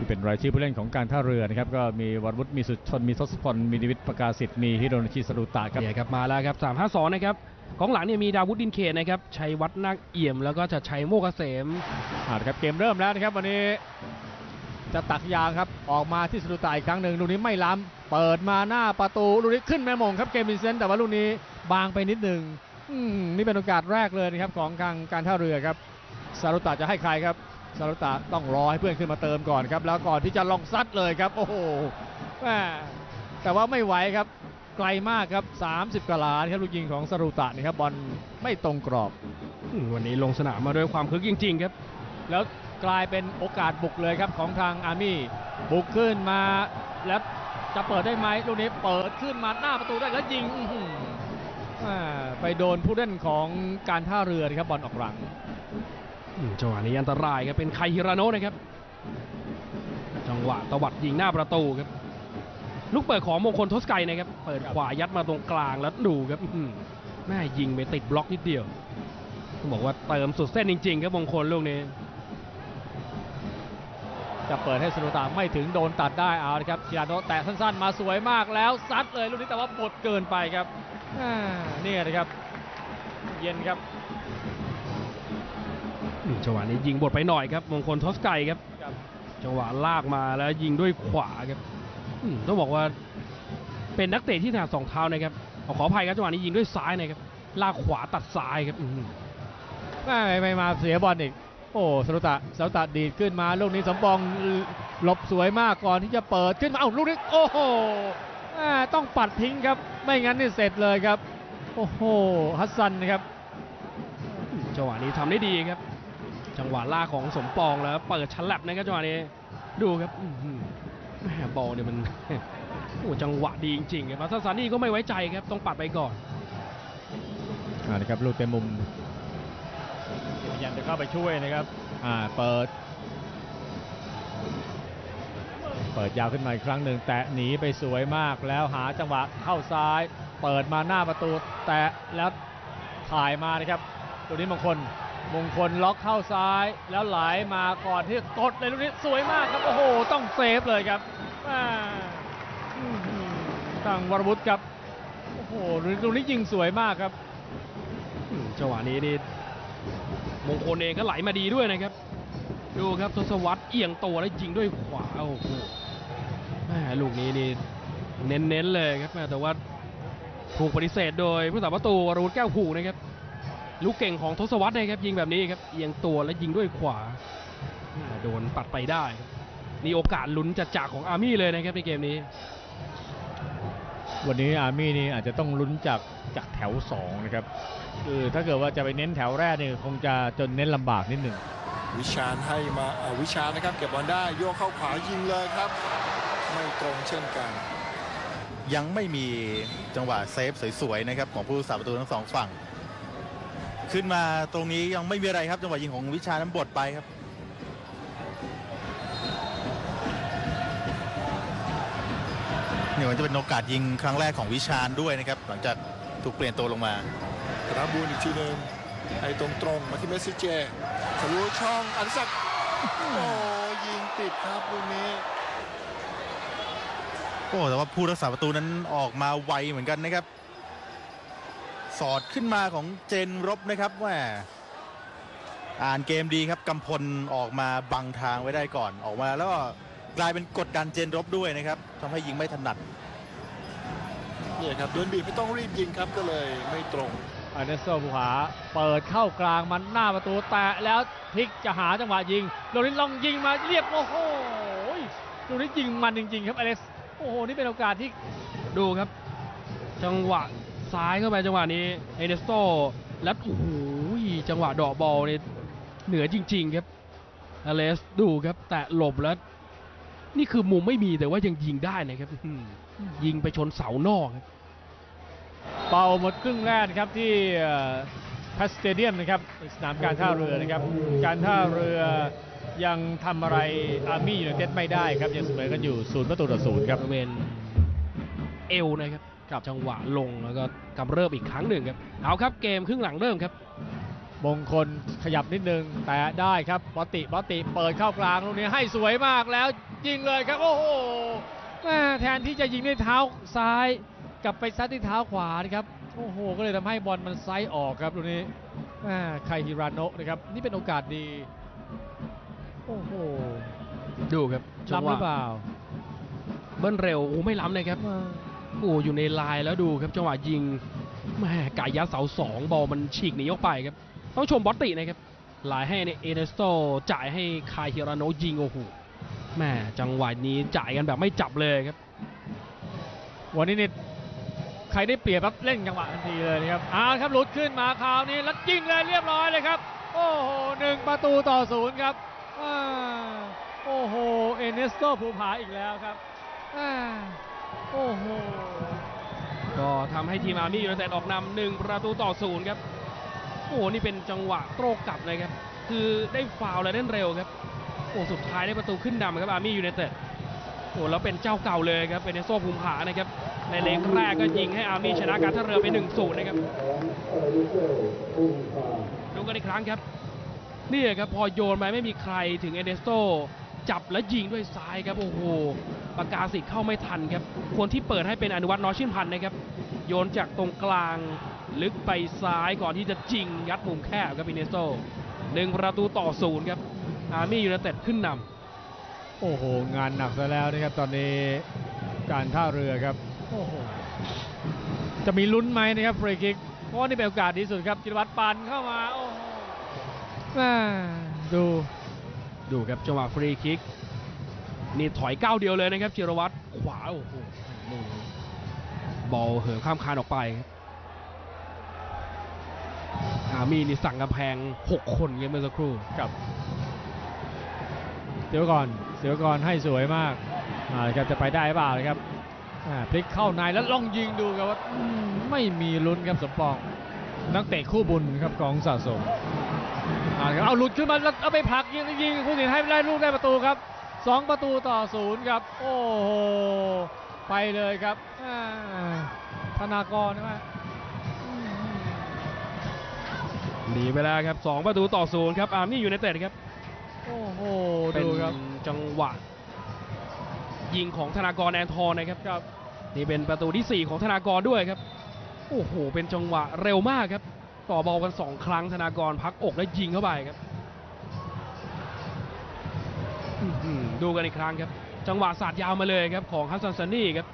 เป็นรายชื่อผู้เล่นของการท่าเรือนะครับก็มีวรวุฒิมีสุชนมีทศพลมีนิวิทย์ประกาศสิทธิ์มีฮิโรนชิสรุตะครับเนี่ยครับมาแล้วครับ3-5-2นะครับของหลังเนี่ยมีดาวุฒิดินเขตนะครับชัยวัฒน์นาคเอี่ยมแล้วก็ชัดชัยโมกเกษมครับเกมเริ่มแล้วนะครับวันนี้จะตักยางครับออกมาที่สรุตะอีกครั้งหนึ่งลูกนี้ไม่ล้ำเปิดมาหน้าประตูลูกนี้ขึ้นแม่มงครับเกมวินเซนต์แต่ว่าลูกนี้บางไปนิดหนึ่งนี่เป็นโอกาสแรกเลยนะครับของทางการท่าเรือครับสรุตะจะให้ใครครับสรุตะต้องรอให้เพื่อนขึ้นมาเติมก่อนครับแล้วก่อนที่จะลองซัดเลยครับโอ้โหแต่ว่าไม่ไหวครับไกลมากครับ30กว่าล้านครับลูกยิงของสรุตะนี่ครับบอลไม่ตรงกรอบวันนี้ลงสนามมาด้วยความคึกจริงๆครับแล้วกลายเป็นโอกาสบุกเลยครับของทางอาร์มี่บุกขึ้นมาแล้วจะเปิดได้ไหมลูกนี้เปิดขึ้นมาหน้าประตูได้แล้วยิงไปโดนผู้เล่นของการท่าเรือนะครับบอลออกหลังจังหวะนี้อันตรายครับเป็นไคฮิราโนะนะครับจังหวะตวัดยิงหน้าประตูครับลูกเปิดของมงคลทศไกรนะครับเปิดขวายัดมาตรงกลางแล้วดูครับแม่ยิงไปติดบล็อกนิดเดียวต้องบอกว่าเติมสุดเส้นจริงๆครับมงคลลูกนี้จะเปิดให้สรุตะไม่ถึงโดนตัดได้เอาละครับฮิราโนะแตะสั้นๆมาสวยมากแล้วซัดเลยลูกนี้แต่ว่าบดเกินไปครับนี่นะครับเย็นครับจังหวะนี้ยิงบดไปหน่อยครับมงคลทศไกรครับจังหวะลากมาแล้วยิงด้วยขวาครับต้องบอกว่าเป็นนักเตะที่ถนัดสองเท้านะครับขออภัยครับจังหวะนี้ยิงด้วยซ้ายนะครับลากขวาตัดซ้ายครับไม่มาเสียบอลอีกโอ้สรุตะดีดขึ้นมาลูกนี้สมปองหลบสวยมากก่อนที่จะเปิดขึ้นมาลูกนี้โอ้โหต้องปัดทิ้งครับไม่งั้นนี่เสร็จเลยครับโอ้โหฮัสซันนะครับจังหวะนี้ทำได้ดีครับจังหวะลากของสมปองแล้วเปิดฉลับนะครับจังหวะนี้ดูครับบอลเนี่ยมันโอ้จังหวะดีจริงๆครับซาซานี่ก็ไม่ไว้ใจครับต้องปัดไปก่อนนะครับลูกเต็มมุมพยายามจะเข้าไปช่วยนะครับเปิดยาวขึ้นมาอีกครั้งหนึ่งแตะหนีไปสวยมากแล้วหาจังหวะเข้าซ้ายเปิดมาหน้าประตูแตะแล้วถ่ายมานะครับตัวนี้มงคลล็อกเข้าซ้ายแล้วไหลมาก่อนที่กดเลยลูกนี้สวยมากครับโอ้โหต้องเซฟเลยครับทางวรวุฒิครับโอ้โหลูกนี้ยิงสวยมากครับจังหวะนี้นี่มงคลเองก็ไหลมาดีด้วยนะครับดูครับทศวรรษเอียงตัวแล้วยิงด้วยขวาโอ้โหลูกนี้นี่เน้นๆเลยครับแต่ว่าถูกปฏิเสธโดยผู้สาประตูวรวุฒิแก้วผูนะครับลูกเก่งของทศวรรษนะครับยิงแบบนี้ครับเอียงตัวและยิงด้วยขวาโดนปัดไปได้นี่โอกาสลุ้นจัดจากของอาร์มี่เลยนะครับในเกมนี้วันนี้อาร์มี่นี่อาจจะต้องลุ้นจากแถว2นะครับคือถ้าเกิดว่าจะไปเน้นแถวแรกนี่คงจะจนเน้นลำบากนิดหนึ่งวิชาญให้มาวิชาญนะครับเก็บบอลได้โยกเข้าขวายิงเลยครับไม่ตรงเช่นกันยังไม่มีจังหวะเซฟสวยๆนะครับของผู้รักษาประตูทั้งสองฝั่งขึ้นมาตรงนี้ยังไม่มีอะไรครับจังหวะยิงของวิชานั้นบดไปครับนี่มันจะเป็นโอกาสยิงครั้งแรกของวิชาญด้วยนะครับหลังจากถูกเปลี่ยนตัวลงมารับบูนอีกทีนึงไอ้ตรงมาที่เมสซิเจทะลุช่องอดิศักดิ์โอ้ยิงติดครับลูกนี้โอ้แต่ว่าผู้รักษาประตูนั้นออกมาไวเหมือนกันนะครับสอดขึ้นมาของเจนรบนะครับว่าอ่านเกมดีครับกำพลออกมาบังทางไว้ได้ก่อนออกมาแล้วก็กลายเป็นกดดันเจนรบด้วยนะครับทำให้ยิงไม่ถนัดนี่ครับโดนบีบไม่ต้องรีบยิงครับก็เลยไม่ตรงอาเนโซภูผาเปิดเข้ากลางมันหน้าประตูแตะแล้วพลิกจะหาจังหวะยิงโดนลองยิงมาเรียบโอ้โหดูนี่ยิงมันจริงๆครับอเล็กซ์โอ้โหนี่เป็นโอกาสที่ดูครับจังหวะซ้ายเข้าไปจังหวะนี้เอเนสโตแล้วโอ้โหจังหวะเดาะบอลเนี่ยเหนือจริงๆครับอเล็กซ์ดูครับแตะหลบแล้วนี่คือมุมไม่มีแต่ว่ายังยิงได้นะครับยิงไปชนเสานอกครับเป่าหมดครึ่งแรกนะครับที่พัสเตเดียมนะครับสนามการท่าเรือนะครับการท่าเรือยังทำอะไรอาร์มี่ยูไนเต็ดไม่ได้ครับยังเสมอกันอยู่0-0ครับเป็นเอลนะครับกับจังหวะลงแล้วก็กำเริบอีกครั้งหนึ่งครับเอาครับเกมครึ่งหลังเริ่มครับมงคลขยับนิดนึงแต่ได้ครับบอติเปิดเข้ากลางลูกนี้ให้สวยมากแล้วยิงเลยครับโอ้โหแม่แทนที่จะยิงด้วยเท้าซ้ายกลับไปซัดที่เท้าขวานะครับโอ้โหก็เลยทำให้บอลมันไซด์ออกครับตรงนี้ไคฮิราโนะนะครับนี่เป็นโอกาสดีโอ้โหดูครับจังล้ำหหรืวะอเปล่าเบิ้ลเร็วโอ้ไม่ล้ำนะครับโอ้อยู่ในลายแล้วดูครับจังหวะยิงแม่ไก่ยัดเสาสองบอลมันฉีกหนีออกไปครับต้องชมบอตตินะครับหลายให้เอเนสโตจ่ายให้คายฮิราโนะยิงโอ้โหแม่จังหวะนี้จ่ายกันแบบไม่จับเลยครับวันนี้เนี่ยใครได้เปรียบครับเล่นจังหวะทันทีเลยนะครับครับหลุดขึ้นมาคราวนี้แล้วยิงเลยเรียบร้อยเลยครับโอ้โห1-0ครับโอ้โหเอเนสโตภูผาอีกแล้วครับโอ้โหก็ทำให้ทีมอาร์มี่ยูไนเต็ดออกนำ1-0ครับโอ้โหนี่เป็นจังหวะโต้กลับเลยครับคือได้ฟาวล์และเล่นเร็วครับโอ้สุดท้ายได้ประตูขึ้นนำครับอาร์มี่ยูไนเต็ดโอ้แล้วเป็นเจ้าเก่าเลยครับเป็นเอเนสโตภูผานะครับในเล็กแรกก็ยิงให้อาร์มี่ชนะการท่าเรือไป 1-0 นะครับดูกันอีกครั้งครับนี่ครับพอโยนไปไม่มีใครถึงเอเนสโตจับและยิงด้วยซ้ายครับโอ้โหปากกาสิทธิ์เข้าไม่ทันครับคนที่เปิดให้เป็นอนุวัฒน์น้อยชื่นพันธ์นะครับโยนจากตรงกลางลึกไปซ้ายก่อนที่จะยิงยัดมุมแคบครับเอเนสโต1-0ครับอาร์มี่ยูไนเต็ดขึ้นนำโอ้โหงานหนักซะแล้วนะครับตอนนี้การท่าเรือครับโอ้โหจะมีลุ้นไหมนะครับฟรีคิกเพราะว่านี่เป็นโอกาสดีสุดครับจิรวัตรปั่นเข้ามาโอ้โหดูครับจังหวะฟรีคิกนี่ถอยก้าวเดียวเลยนะครับจิรวัตรขวาโอ้โหนี่บอลเหินข้ามคานออกไปครับอาร์มี่นี่สั่งกำแพง6 คนเมื่อสักครู่กับเดี๋ยวก่อนให้สวยมากครับจะไปได้เปล่าเลยครับพลิกเข้าในแล้วลองยิงดูครับว่าไม่มีลุ้นครับสมปองนักเตะคู่บุญครับของสะสมครับเอาหลุดขึ้นมาแล้วเอาไปผลักยิงผู้สินให้ได้ลูกได้ประตูครับ2-0ครับโอ้โหไปเลยครับธนากรใช่ไหมหนีไปแล้วครับ2-0ครับอาร์มี่ยูไนเต็ดครับโอ้โหเป็นดูครับจังหวะยิงของธนากรแอนทองนะครับนี่เป็นประตูที่ 4 ของธนากรด้วยครับโอ้โหเป็นจังหวะเร็วมากครับต่อบอลกัน2 ครั้งธนากรพักอกแล้วยิงเข้าไปครับดูกันอีกครั้งครับจังหวะสาดยาวมาเลยครับของฮัสซันซานี่ครับ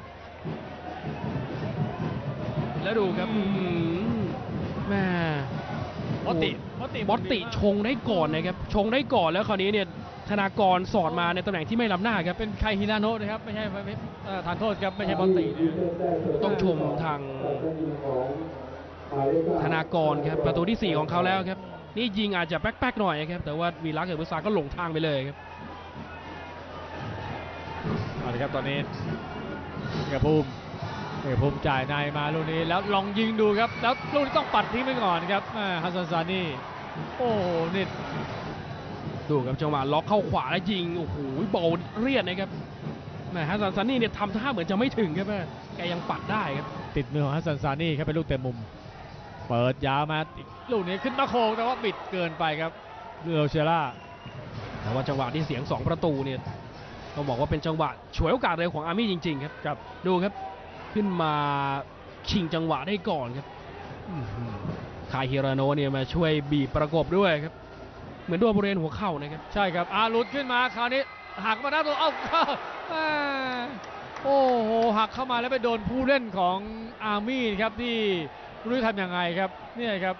แล้วดูครับแม่บอตติชงได้ก่อนนะครับชงได้ก่อนแล้วคราวนี้เนี่ยธนากรสอดมาในตำแหน่งที่ไม่ล้ำหน้าครับเป็นไคฮิราโนะนะครับไม่ใช่ทานโทษครับไม่ใช่บอลตีนะต้องชมทางธนากรครับประตูที่ 4 ของเขาแล้วครับนี่ยิงอาจจะแป๊กๆหน่อยครับแต่ว่าวีรักษ์กับบุษาก็หลงทางไปเลยครับเอาละครับตอนนี้เอกภูมิจ่ายในมาลูกนี้แล้วลองยิงดูครับแล้วลูกนี้ต้องปัดทิ้งไปก่อนครับฮัสซันซานี่โอ้โหนี่ดูครับจังหวะล็อกเข้าขวาแล้วยิงโอ้โหบอลเรียดนะครับแม่ฮัสซันซานี่เนี่ยทำท่าเหมือนจะไม่ถึงครับแกยังปัดได้ครับติดมือของฮัสซันซานี่ครับเป็นลูกเต็มมุมเปิดยาวมาลูกนี้ขึ้นมาโค้งแต่ว่าบิดเกินไปครับเรือเชล่าแต่ว่าจังหวะที่เสียง2 ประตูเนี่ยต้องบอกว่าเป็นจังหวะฉวยโอกาสเร็วของอาร์มี่จริงๆครับดูครับขึ้นมาชิงจังหวะได้ก่อนครับคายฮิราโนะเนี่ยมาช่วยบีบประกบด้วยครับเหมือนโดนบริเวณหัวเข่านะครับใช่ครับหลุดขึ้นมาคราวนี้หักมาด้านตัวโอ้โหหักเข้ามาแล้วไปโดนผู้เล่นของอาร์มี่ครับที่ไม่รู้ทำยังไงครับนี่ครับ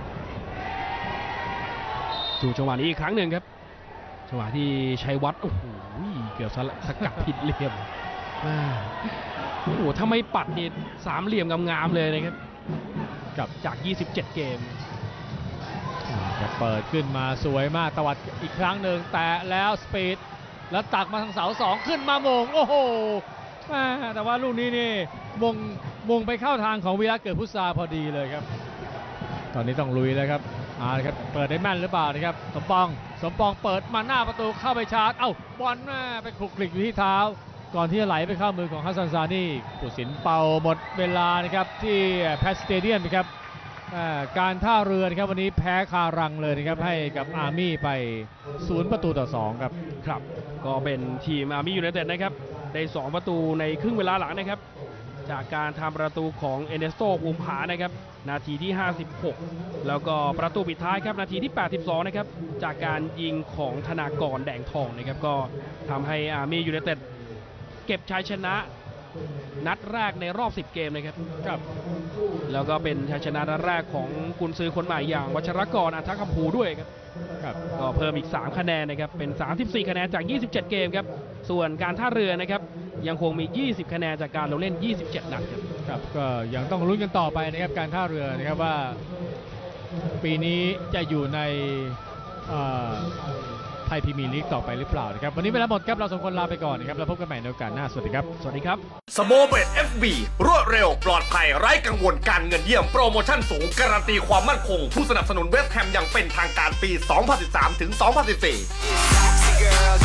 ดูจังหวะนี้อีกครั้งหนึ่งครับจังหวะที่ชัยวัฒน์โอ้โหเกือบสกัดผิดเหลี่ยมโอ้โหถ้าไม่ปัดนี่3 เหลี่ยมงามๆเลยนะครับกับจาก27 เกมจะเปิดขึ้นมาสวยมากตวัดอีกครั้งหนึ่งแต่แล้วสปีดแล้วตักมาทางเสา2ขึ้นมาโมงโอ้โหแต่ว่าลูกนี้นี่มงไปเข้าทางของวีระเกิดพุทราพอดีเลยครับตอนนี้ต้องลุยแล้วครับครับเปิดได้แม่นหรือเปล่านะครับสมปองเปิดมาหน้าประตูเข้าไปชาร์จบอลไปคลุกคลิกอยู่ที่เท้าก่อนที่จะไหลไปเข้ามือของฮัสซันซานี่ผู้สินเป่าหมดเวลานะครับที่แพทสเตเดียมนะครับการท่าเรือนะครับวันนี้แพ้คารังเลยนะครับให้กับอาร์มี่ไป0-2ครับครับก็เป็นทีมอาร์มี่ยูไนเต็ดนะครับได้2ประตูในครึ่งเวลาหลังนะครับจากการทำประตูของเอเนสโตภูมิผานะครับนาทีที่56แล้วก็ประตูปิดท้ายครับนาทีที่82นะครับจากการยิงของธนากรแดงทองนะครับก็ทำให้อาร์มี่ยูไนเต็ดเก็บชัยชนะนัดแรกในรอบ10เกมนะครับครับแล้วก็เป็นชัยชนะนัดแรกของกุนซือคนใหม่อย่างวัชรกรอัฏฐคัมภูด้วยครับก็เพิ่มอีก3คะแนนนะครับเป็น34คะแนนจาก27เกมครับส่วนการท่าเรือนะครับยังคงมี20คะแนนจากการลงเล่น27นัดครับก็ยังต้องลุ้นกันต่อไปนะครับการท่าเรือนะครับว่าปีนี้จะอยู่ในไทยพรีเมียร์ลีกต่อไปหรือเปล่านะครับวันนี้เวลาหมดครับเราสองคนลาไปก่อนนะครับแล้วพบกันใหม่ในโอกาสหน้าสวัสดีครับสวัสดีครับสโมเบต FB รวดเร็วปลอดภัยไร้กังวลการเงินเยี่ยมโปรโมชั่นสูงการันตีความมั่นคงผู้สนับสนุนเวสต์แฮมอย่างเป็นทางการปี 2013 ถึง 2014